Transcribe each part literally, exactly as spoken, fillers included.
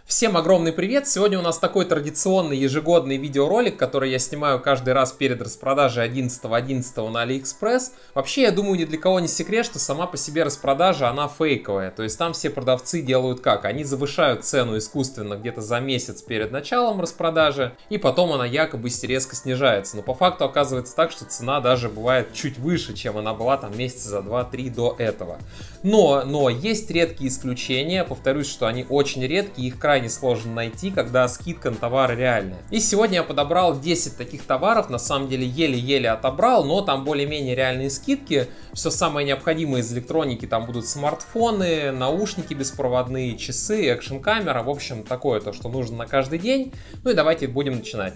Всем огромный привет! Сегодня у нас такой традиционный ежегодный видеоролик, который я снимаю каждый раз перед распродажей одиннадцатого одиннадцатого на AliExpress. Вообще, я думаю, ни для кого не секрет, что сама по себе распродажа, она фейковая. То есть там все продавцы делают как? Они завышают цену искусственно где-то за месяц перед началом распродажи, и потом она якобы резко снижается. Но по факту оказывается так, что цена даже бывает чуть выше, чем она была там месяца за два-три до этого. Но, но есть редкие исключения, повторюсь, что они очень редкие, их крайне сложно найти, когда скидка на товары реальная. И сегодня я подобрал десять таких товаров, на самом деле еле-еле отобрал, но там более-менее реальные скидки. Все самое необходимое из электроники, там будут смартфоны, наушники беспроводные, часы, экшн-камера, в общем, такое то, что нужно на каждый день. Ну и давайте будем начинать.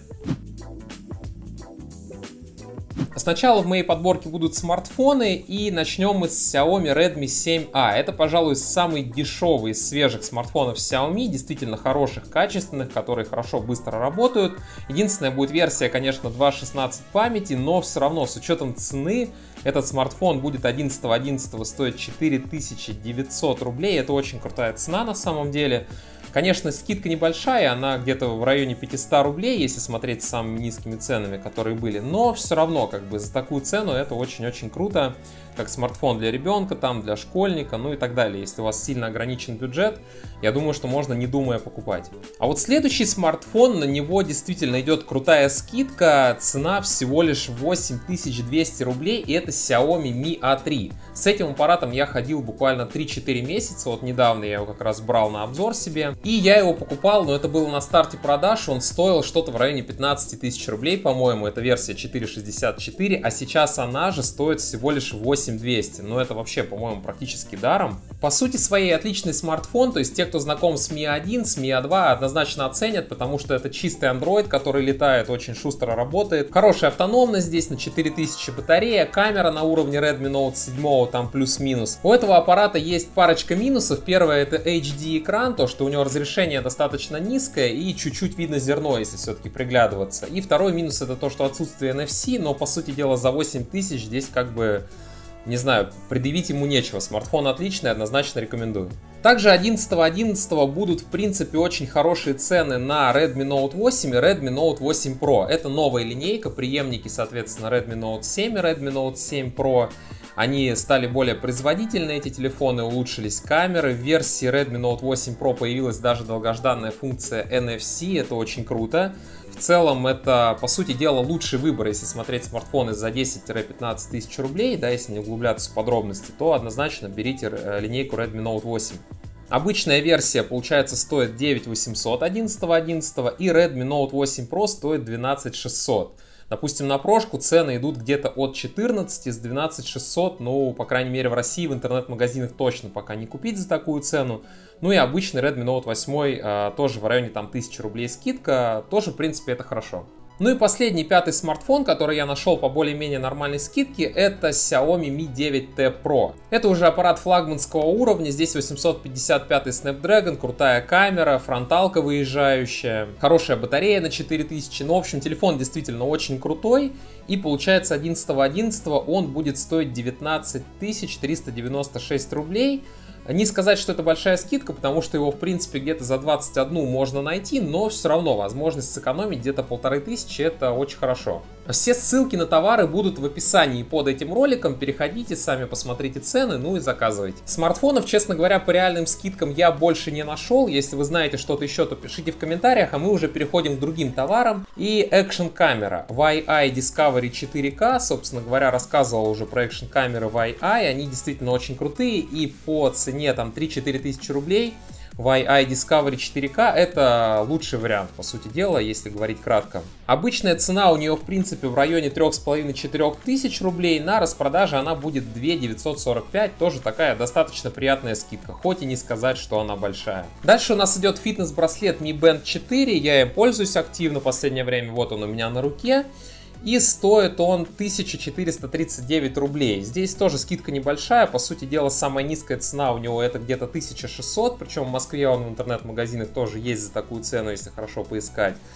Сначала в моей подборке будут смартфоны, и начнем мы с Xiaomi Redmi семь а. Это, пожалуй, самый дешевый из свежих смартфонов Xiaomi, действительно хороших, качественных, которые хорошо, быстро работают. Единственная будет версия, конечно, два шестнадцать памяти, но все равно с учетом цены этот смартфон будет одиннадцатого одиннадцатого стоить четыре тысячи девятьсот рублей. Это очень крутая цена на самом деле. Конечно, скидка небольшая, она где-то в районе пятисот рублей, если смотреть с самыми низкими ценами, которые были. Но все равно, как бы, за такую цену это очень-очень круто. Как смартфон для ребенка, там, для школьника, ну и так далее. Если у вас сильно ограничен бюджет, я думаю, что можно не думая покупать. А вот следующий смартфон, на него действительно идет крутая скидка. Цена всего лишь восемь тысяч двести рублей, и это Xiaomi Mi а три. С этим аппаратом я ходил буквально три-четыре месяца, вот недавно я его как раз брал на обзор себе. И я его покупал, но это было на старте продаж, он стоил что-то в районе пятнадцати тысяч рублей, по-моему, это версия четыре шестьдесят четыре, а сейчас она же стоит всего лишь восемь тысяч двести, но это вообще, по-моему, практически даром. По сути своей отличный смартфон, то есть те, кто знаком с Ми один, с Ми два, однозначно оценят, потому что это чистый Android, который летает, очень шустро работает. Хорошая автономность здесь, на четыре тысячи батарея, камера на уровне Redmi Note семь, там плюс-минус. У этого аппарата есть парочка минусов. Первое — это эйч ди экран, то, что у него разрешение достаточно низкое и чуть-чуть видно зерно, если все-таки приглядываться. И второй минус — это то, что отсутствие эн эф си, но по сути дела за восемь тысяч здесь как бы, не знаю, предъявить ему нечего. Смартфон отличный, однозначно рекомендую. Также одиннадцатого одиннадцатого будут, в принципе, очень хорошие цены на Redmi Note восемь и Redmi Note восемь Pro. Это новая линейка, преемники, соответственно, Redmi Note семь и Redmi Note семь Pro. Они стали более производительны, эти телефоны, улучшились камеры. В версии Redmi Note восемь Pro появилась даже долгожданная функция эн эф си, это очень круто. В целом это, по сути дела, лучший выбор, если смотреть смартфоны за десять-пятнадцать тысяч рублей, да, если не углубляться в подробности, то однозначно берите линейку Redmi Note восемь. Обычная версия, получается, стоит девять тысяч восемьсот одиннадцатого одиннадцатого, и Redmi Note восемь Pro стоит двенадцать тысяч шестьсот. Допустим, на прошку цены идут где-то от четырнадцати, с двенадцати шестьсот, ну, по крайней мере, в России в интернет-магазинах точно пока не купить за такую цену. Ну и обычный Redmi Note восемь а, тоже в районе там тысячи рублей скидка, тоже, в принципе, это хорошо. Ну и последний, пятый смартфон, который я нашел по более-менее нормальной скидке, это Xiaomi Mi девять ти Pro. Это уже аппарат флагманского уровня, здесь восемьсот пятьдесят пятый Snapdragon, крутая камера, фронталка выезжающая, хорошая батарея на четыре тысячи. Ну, в общем, телефон действительно очень крутой. И получается, одиннадцатого одиннадцатого он будет стоить девятнадцать тысяч триста девяносто шесть рублей. Не сказать, что это большая скидка, потому что его, в принципе, где-то за двадцать одну можно найти, но все равно возможность сэкономить где-то полторы тысячи, это очень хорошо. Все ссылки на товары будут в описании под этим роликом, переходите, сами посмотрите цены, ну и заказывайте. Смартфонов, честно говоря, по реальным скидкам я больше не нашел. Если вы знаете что-то еще, то пишите в комментариях, а мы уже переходим к другим товарам. И экшн-камера Вай Ай Discovery четыре ка, собственно говоря, рассказывал уже про экшн-камеры Вай Ай, они действительно очень крутые, и по цене там три-четыре тысячи рублей Вай Ай Discovery четыре ка это лучший вариант, по сути дела, если говорить кратко. Обычная цена у нее, в принципе, в районе трёх с половиной — четырёх тысяч рублей, на распродаже она будет две тысячи девятьсот сорок пять, тоже такая достаточно приятная скидка, хоть и не сказать, что она большая. Дальше у нас идет фитнес-браслет Mi Band четыре, я им пользуюсь активно в последнее время, вот он у меня на руке. И стоит он тысяча четыреста тридцать девять рублей. Здесь тоже скидка небольшая. По сути дела, самая низкая цена у него это где-то тысяча шестьсот. Причем в Москве он в интернет-магазинах тоже есть за такую цену, если хорошо поискать.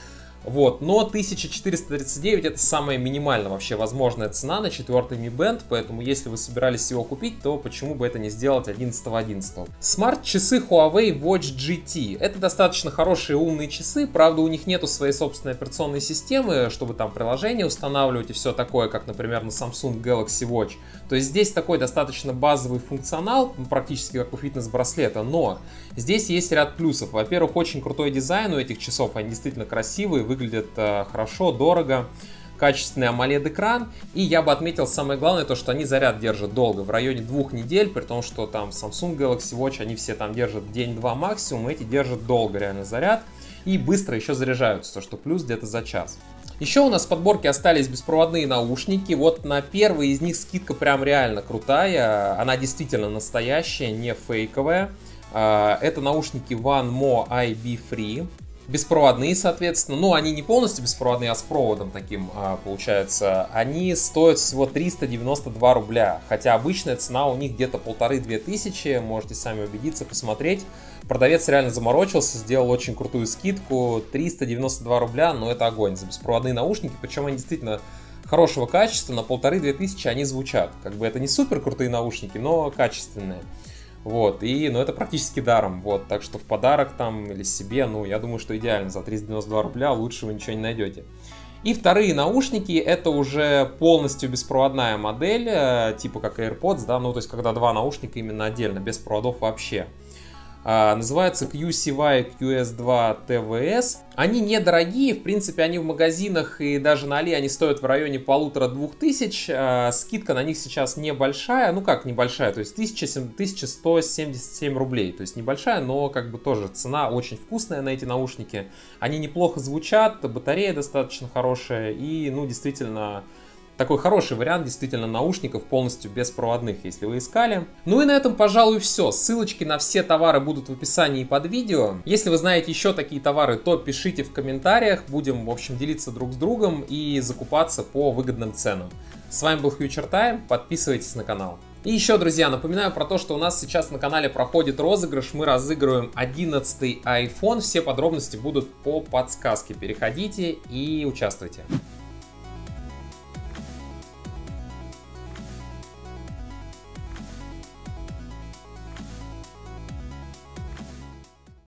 Вот, но тысяча четыреста тридцать девять это самая минимальная вообще возможная цена на четвертый Mi Band, поэтому если вы собирались его купить, то почему бы это не сделать одиннадцатого одиннадцатого. Смарт-часы Huawei Watch джи ти. Это достаточно хорошие умные часы, правда у них нету своей собственной операционной системы, чтобы там приложения устанавливать и все такое, как, например, на Samsung Galaxy Watch. То есть здесь такой достаточно базовый функционал, практически как у фитнес-браслета, но здесь есть ряд плюсов. Во-первых, очень крутой дизайн у этих часов, они действительно красивые, выглядят э, хорошо, дорого, качественный AMOLED-экран, и я бы отметил самое главное, то, что они заряд держат долго, в районе двух недель, при том, что там Samsung Galaxy Watch, они все там держат день-два максимум, эти держат долго реально заряд, и быстро еще заряжаются, то что плюс где-то за час. Еще у нас в подборке остались беспроводные наушники, вот на первый из них скидка прям реально крутая, она действительно настоящая, не фейковая. Это наушники OneMo ай би Free. Беспроводные, соответственно, ну они не полностью беспроводные, а с проводом таким а, получается. Они стоят всего триста девяносто два рубля, хотя обычная цена у них где-то полторы-две тысячи, можете сами убедиться, посмотреть. Продавец реально заморочился, сделал очень крутую скидку, триста девяносто два рубля, но это огонь за беспроводные наушники, причем они действительно хорошего качества, на полторы-две тысячи они звучат. Как бы это не супер крутые наушники, но качественные. Вот, и, ну, это практически даром, вот, так что в подарок там или себе, ну, я думаю, что идеально, за триста девяносто два рубля лучше вы ничего не найдете. И вторые наушники, это уже полностью беспроводная модель, типа как AirPods, да, ну, то есть, когда два наушника именно отдельно, без проводов вообще. А, называется кью си вай кью эс два ти ви эс. Они недорогие, в принципе, они в магазинах и даже на Али они стоят в районе полутора-двух тысяч. А, скидка на них сейчас небольшая, ну как небольшая, то есть тысяча сто семьдесят семь рублей. То есть небольшая, но как бы тоже цена очень вкусная на эти наушники. Они неплохо звучат, батарея достаточно хорошая и, ну, действительно... Такой хороший вариант действительно наушников полностью беспроводных, если вы искали. Ну и на этом, пожалуй, все. Ссылочки на все товары будут в описании под видео. Если вы знаете еще такие товары, то пишите в комментариях. Будем, в общем, делиться друг с другом и закупаться по выгодным ценам. С вами был Future Time. Подписывайтесь на канал. И еще, друзья, напоминаю про то, что у нас сейчас на канале проходит розыгрыш. Мы разыгрываем одиннадцатый iPhone. Все подробности будут по подсказке. Переходите и участвуйте.